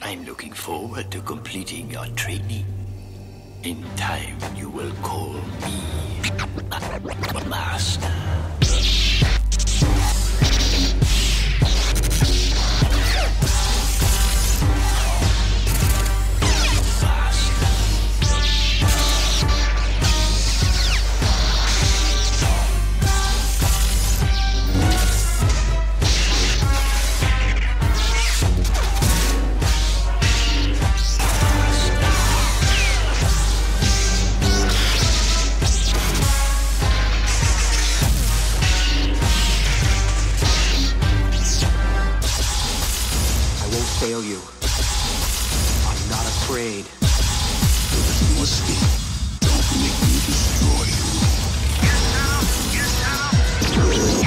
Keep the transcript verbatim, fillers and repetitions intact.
I'm looking forward to completing your training. In time, you will call me Master. Fail you. I'm not afraid. You must be. Don't make me destroy you. Get down! Get down!